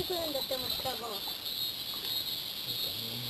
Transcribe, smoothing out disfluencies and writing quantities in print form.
来るんだって思ったもん。